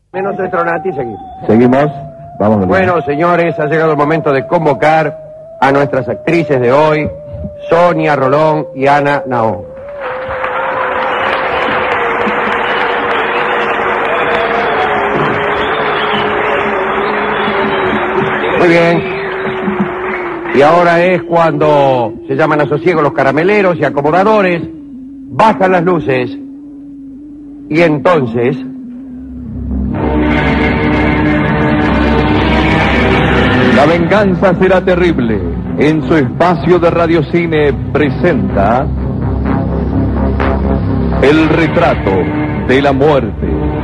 Menos Stronati, seguimos. Seguimos. Vamos. Bueno, señores, ha llegado el momento de convocar a nuestras actrices de hoy, Sonia Rolón y Ana Naón. Muy bien. Y ahora es cuando se llaman a sosiego los carameleros y acomodadores, bajan las luces y entonces... La venganza será terrible. En su espacio de radiocine presenta El retrato de la muerte.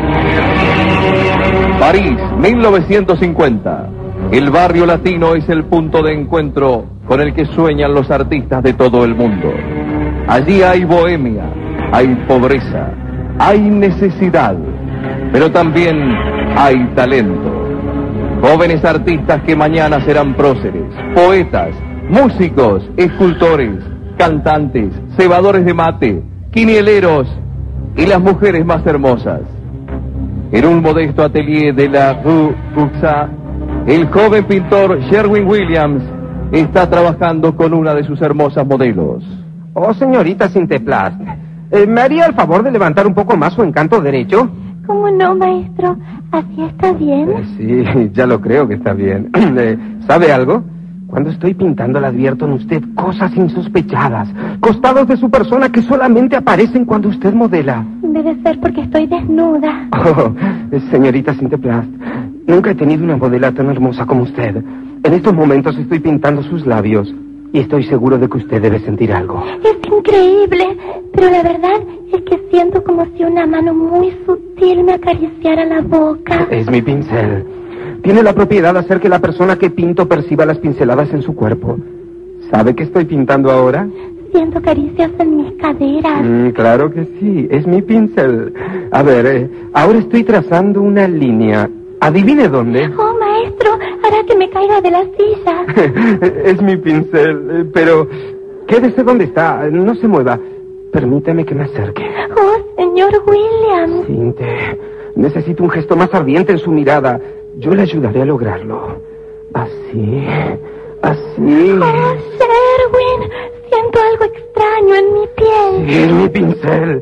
París, 1950. El barrio latino es el punto de encuentro con el que sueñan los artistas de todo el mundo. Allí hay bohemia, hay pobreza, hay necesidad, pero también hay talento. Jóvenes artistas que mañana serán próceres, poetas, músicos, escultores, cantantes, cebadores de mate, quinieleros y las mujeres más hermosas. En un modesto atelier de la Rue Cuxa, el joven pintor Sherwin Williams está trabajando con una de sus hermosas modelos. Oh, señorita Sinteplast, ¿me haría el favor de levantar un poco más su encanto derecho? ¿Cómo no, maestro? ¿Así está bien? Sí, ya lo creo que está bien. ¿Sabe algo? Cuando estoy pintando le advierto en usted cosas insospechadas, costados de su persona que solamente aparecen cuando usted modela. Debe ser porque estoy desnuda. Oh, señorita Sinteplast, nunca he tenido una modela tan hermosa como usted. En estos momentos estoy pintando sus labios y estoy seguro de que usted debe sentir algo. Es increíble, pero la verdad es que siento como si una mano muy sutil me acariciara la boca. Es mi pincel. Tiene la propiedad de hacer que la persona que pinto perciba las pinceladas en su cuerpo. ¿Sabe qué estoy pintando ahora? Siento caricias en mis caderas. Claro que sí, es mi pincel. A ver, ahora estoy trazando una línea. ¿Adivine dónde? Oh, maestro, hará que me caiga de la silla. Es mi pincel, pero quédese donde está, no se mueva. Permítame que me acerque. Oh, señor Williams. Sinte, necesito un gesto más ardiente en su mirada. Yo le ayudaré a lograrlo. Así, así. Oh, Sherwin, siento algo extraño en mi piel. Sí, es mi pincel.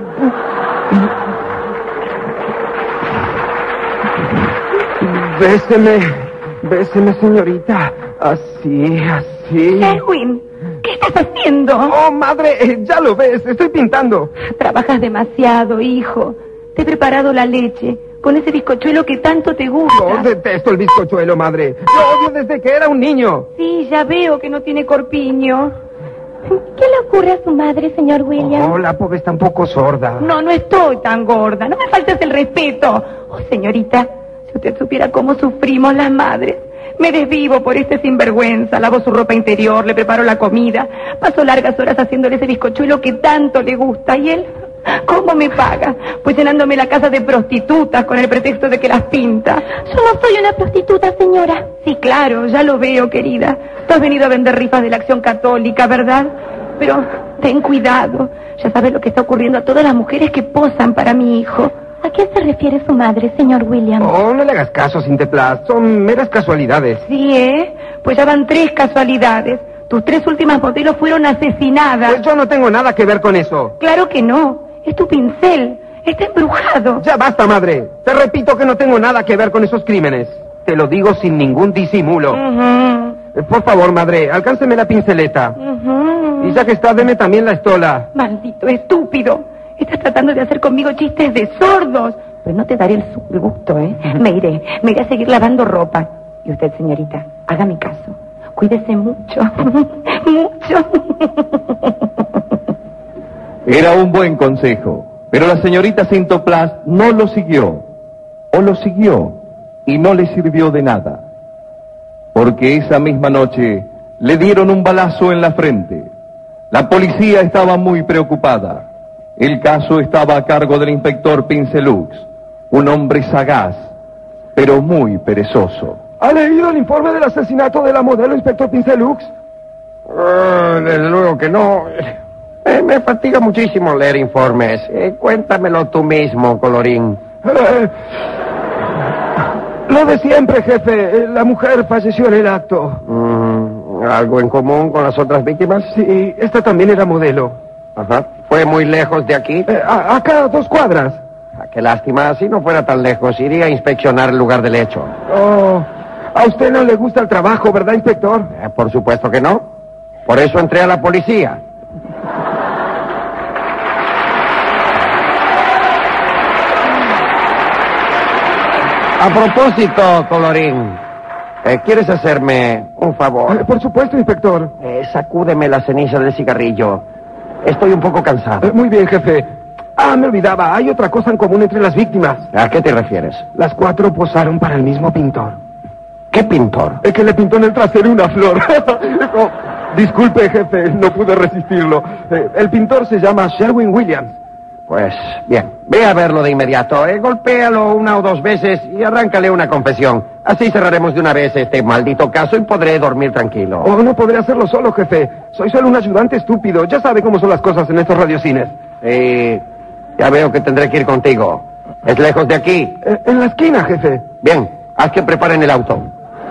Béseme, señorita. Así, así. Sherwin, ¿qué estás haciendo? Oh, madre, ya lo ves, estoy pintando. Trabajas demasiado, hijo. Te he preparado la leche con ese bizcochuelo que tanto te gusta. Oh, detesto el bizcochuelo, madre. Lo odio desde que era un niño. Sí, ya veo que no tiene corpiño. ¿Qué le ocurre a su madre, señor Williams? Oh, la pobre está un poco sorda. No estoy tan gorda. No me faltes el respeto. Oh, señorita, si usted supiera cómo sufrimos las madres. Me desvivo por este sinvergüenza, lavo su ropa interior, le preparo la comida, paso largas horas haciéndole ese bizcochuelo que tanto le gusta, y él, ¿cómo me paga? Pues llenándome la casa de prostitutas con el pretexto de que las pinta. Yo no soy una prostituta, señora. Sí, claro, ya lo veo, querida. Tú has venido a vender rifas de la Acción Católica, ¿verdad? Pero ten cuidado, ya sabes lo que está ocurriendo a todas las mujeres que posan para mi hijo. ¿A qué se refiere su madre, señor Williams? Oh, no le hagas caso, Sinteplast. Son meras casualidades. Sí, pues ya van 3 casualidades. Tus 3 últimas modelos fueron asesinadas. Pues yo no tengo nada que ver con eso. Claro que no. Es tu pincel. Está embrujado. Ya basta, madre. Te repito que no tengo nada que ver con esos crímenes. Te lo digo sin ningún disimulo. Por favor, madre, alcánceme la pinceleta. Y ya que está, deme también la estola. Maldito estúpido. Estás tratando de hacer conmigo chistes de sordos. Pues no te daré el gusto, Me iré a seguir lavando ropa. Y usted, señorita, hágame caso. Cuídese mucho. Mucho. Era un buen consejo, pero la señorita Sinteplast no lo siguió. O lo siguió y no le sirvió de nada. Porque esa misma noche le dieron un balazo en la frente. La policía estaba muy preocupada. El caso estaba a cargo del inspector Pincelux, un hombre sagaz, pero muy perezoso. ¿Ha leído el informe del asesinato de la modelo, inspector Pincelux? Desde luego que no. Me fatiga muchísimo leer informes. Cuéntamelo tú mismo, colorín. Lo de siempre, jefe. La mujer falleció en el acto. ¿Algo en común con las otras víctimas? Sí, esta también era modelo. Ajá. ¿Fue muy lejos de aquí? Acá a 2 cuadras. Qué lástima. Si no fuera tan lejos, iría a inspeccionar el lugar del hecho. Oh, a usted no le gusta el trabajo, ¿verdad, inspector? Por supuesto que no. Por eso entré a la policía. A propósito, Colorín, ¿quieres hacerme un favor? Por supuesto, inspector. Sacúdeme la ceniza del cigarrillo. Estoy un poco cansado. Muy bien, jefe. Me olvidaba. Hay otra cosa en común entre las víctimas. ¿A qué te refieres? Las 4 posaron para el mismo pintor. ¿Qué pintor? El que le pintó en el trasero una flor. Oh, disculpe, jefe, no pude resistirlo. El pintor se llama Sherwin Williams. Pues, bien, ve a verlo de inmediato. Golpéalo 1 o 2 veces y arráncale una confesión. Así cerraremos de una vez este maldito caso y podré dormir tranquilo. Oh, no podré hacerlo solo, jefe. Soy solo un ayudante estúpido. Ya sabe cómo son las cosas en estos radiocines. Ya veo que tendré que ir contigo. ¿Es lejos de aquí? En la esquina, jefe. Bien, haz que preparen el auto.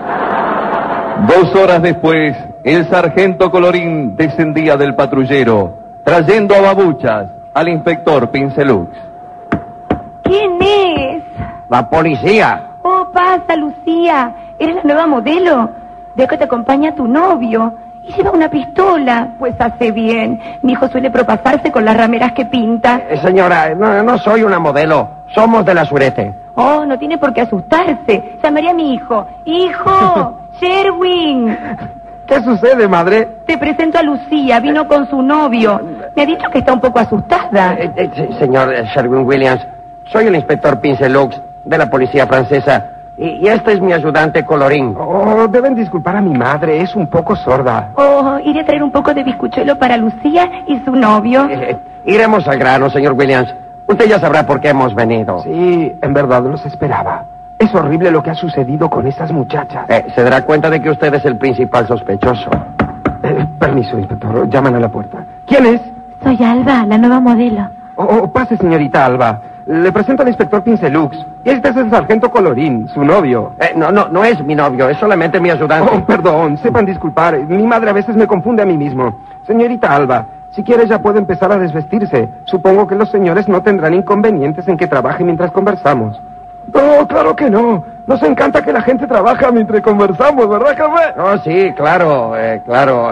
2 horas después, el sargento Colorín descendía del patrullero, trayendo a babuchas al inspector Pincelux. ¿Quién es? La policía. Oh, pasa, Lucía. ¿Eres la nueva modelo? Veo que te acompaña tu novio. Y lleva una pistola. Pues hace bien. Mi hijo suele propasarse con las rameras que pinta. Señora, no soy una modelo. Somos de la Surete. Oh, no tiene por qué asustarse. Llamaré a mi hijo. ¡Hijo! ¡Sherwin! ¿Qué sucede, madre? Te presento a Lucía. Vino con su novio. Me ha dicho que está un poco asustada. Señor Sherwin Williams, soy el inspector Pincelux de la policía francesa. Y este es mi ayudante Colorín. Oh, deben disculpar a mi madre, es un poco sorda. Oh, iré a traer un poco de bizcochuelo para Lucía y su novio. Iremos al grano, señor Williams. Usted ya sabrá por qué hemos venido. Sí, en verdad los esperaba. Es horrible lo que ha sucedido con esas muchachas. Se dará cuenta de que usted es el principal sospechoso. Permiso, inspector, llaman a la puerta. ¿Quién es? Soy Alba, la nueva modelo. Pase, señorita Alba. Le presento al inspector Pincelux. Y este es el sargento Colorín, su novio. No es mi novio, es solamente mi ayudante. Oh, perdón, sepan disculpar. Mi madre a veces me confunde a mí mismo. Señorita Alba, si quiere ya puede empezar a desvestirse. Supongo que los señores no tendrán inconvenientes en que trabaje mientras conversamos. No, claro que no. Nos encanta que la gente trabaja mientras conversamos, ¿verdad, jefe? Oh, sí, claro, claro.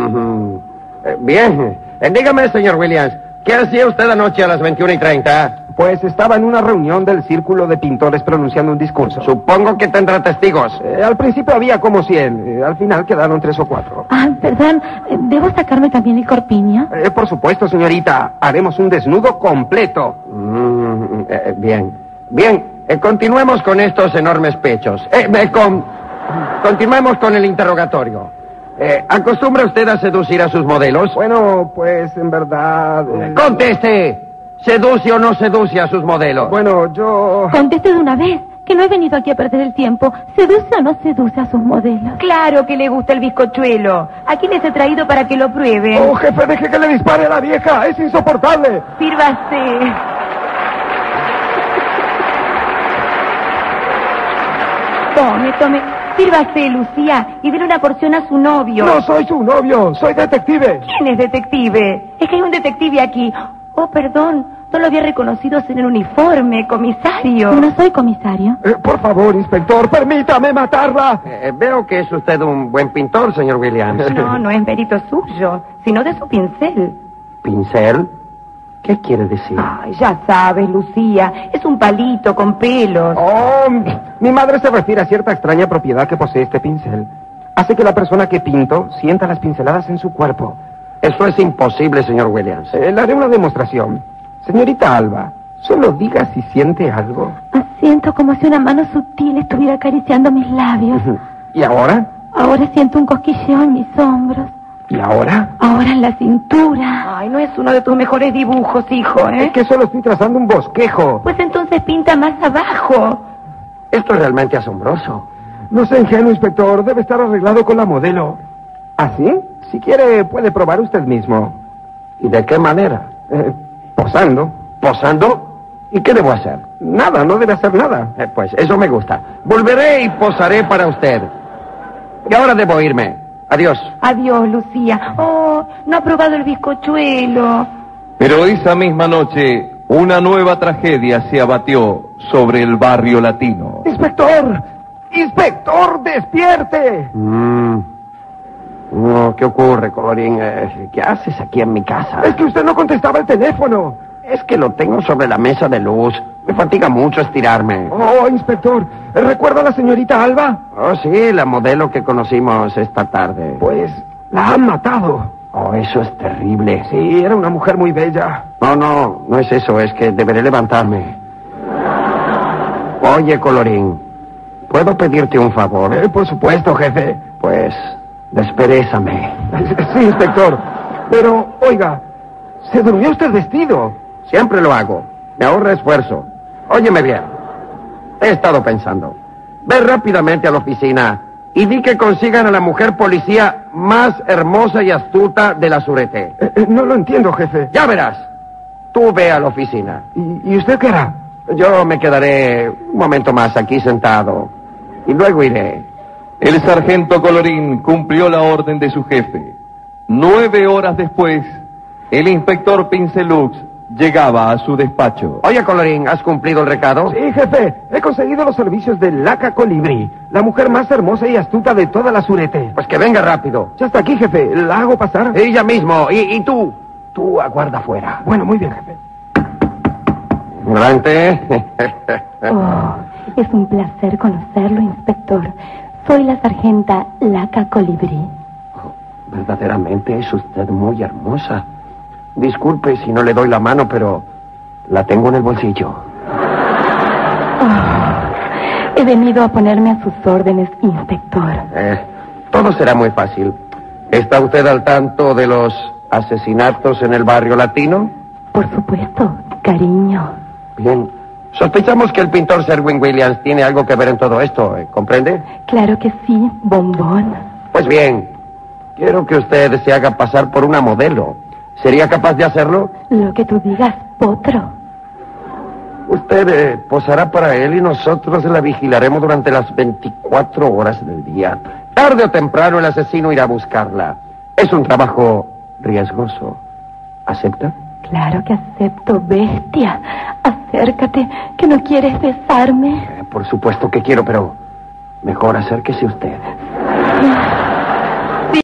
Bien. Dígame, señor Williams, ¿qué hacía usted anoche a las 21:30? Pues estaba en una reunión del Círculo de Pintores pronunciando un discurso. Supongo que tendrá testigos. Al principio había como 100. Al final quedaron 3 o 4. Perdón, ¿debo sacarme también el corpiño? Por supuesto, señorita. Haremos un desnudo completo. Bien. Continuemos con estos enormes pechos. Continuemos con el interrogatorio. ¿Acostumbra usted a seducir a sus modelos? Bueno, pues en verdad... ¡Conteste! ¿Seduce o no seduce a sus modelos? Bueno, yo... Conteste de una vez, que no he venido aquí a perder el tiempo. ¿Seduce o no seduce a sus modelos? Claro que le gusta el bizcochuelo. Aquí les he traído para que lo prueben. Oh, jefe, deje que le dispare a la vieja. Es insoportable. Sírvase. Tome. Sírvase, Lucía, y dele una porción a su novio. No soy su novio, soy detective. ¿Quién es detective? Es que hay un detective aquí. Oh, perdón, no lo había reconocido sin el uniforme, comisario. No soy comisario. Por favor, inspector, permítame matarla. Veo que es usted un buen pintor, señor Williams. No es mérito suyo, sino de su pincel. ¿Pincel? ¿Qué quiere decir? Ay, ya sabes, Lucía, es un palito con pelos. Oh, mi madre se refiere a cierta extraña propiedad que posee este pincel. Hace que la persona que pinto sienta las pinceladas en su cuerpo. Eso es imposible, señor Williams. Le haré una demostración. Señorita Alba, solo diga si siente algo. Siento como si una mano sutil estuviera acariciando mis labios. ¿Y ahora? Ahora siento un cosquilleo en mis hombros. ¿Y ahora? Ahora en la cintura. Ay, no es uno de tus mejores dibujos, hijo, ¿eh? Es que solo estoy trazando un bosquejo. Pues entonces pinta más abajo. Esto es realmente asombroso. No sea ingenuo, inspector. Debe estar arreglado con la modelo. ¿Ah, sí? Si quiere, puede probar usted mismo. ¿Y de qué manera? Posando. ¿Posando? ¿Y qué debo hacer? Nada, no debe hacer nada. Pues eso me gusta. Volveré y posaré para usted. Y ahora debo irme. Adiós. Adiós, Lucía. Oh, no ha probado el bizcochuelo. Pero esa misma noche, una nueva tragedia se abatió sobre el barrio latino. ¡Inspector! ¡Inspector, despierte! No, ¿qué ocurre, Colorín? ¿Qué haces aquí en mi casa? Es que usted no contestaba el teléfono. Es que lo tengo sobre la mesa de luz. Me fatiga mucho estirarme. Oh, inspector, ¿recuerda a la señorita Alba? Oh, sí, la modelo que conocimos esta tarde. Pues la han matado. Oh, eso es terrible. Sí, era una mujer muy bella. No es eso, es que deberé levantarme. Oye, Colorín, ¿puedo pedirte un favor? Por supuesto, jefe. Pues, desperésame. Sí, inspector. Pero, oiga, ¿se durmió usted vestido? Siempre lo hago. Me ahorra esfuerzo. Óyeme bien. He estado pensando. Ve rápidamente a la oficina y di que consigan a la mujer policía más hermosa y astuta de la Surete. No lo entiendo, jefe. Ya verás. Tú ve a la oficina. ¿Y usted qué hará? Yo me quedaré un momento más aquí sentado. Y luego iré. El sargento Colorín cumplió la orden de su jefe. 9 horas después, el inspector Pincelux llegaba a su despacho. Oye, Colorín, ¿has cumplido el recado? Sí, jefe. He conseguido los servicios de Laca Colibrí, la mujer más hermosa y astuta de toda la Surete. Pues que venga rápido. Ya está aquí, jefe. ¿La hago pasar? Ella mismo. Y tú. Tú aguarda afuera. Bueno, muy bien, jefe. Adelante. Oh, es un placer conocerlo, inspector. Soy la sargenta Laca Colibrí. Verdaderamente es usted muy hermosa. Disculpe si no le doy la mano, pero la tengo en el bolsillo. Oh, he venido a ponerme a sus órdenes, inspector. Todo será muy fácil. ¿Está usted al tanto de los asesinatos en el barrio latino? Por supuesto, cariño. Bien. Sospechamos que el pintor Sherwin Williams tiene algo que ver en todo esto, ¿comprende? Claro que sí, bombón. Pues bien, quiero que usted se haga pasar por una modelo. ¿Sería capaz de hacerlo? Lo que tú digas, potro. Usted posará para él y nosotros la vigilaremos durante las 24 horas del día. Tarde o temprano el asesino irá a buscarla. Es un trabajo riesgoso. ¿Acepta? Claro que acepto, bestia. Acércate, que no quieres besarme. Por supuesto que quiero, pero mejor acérquese usted. Sí.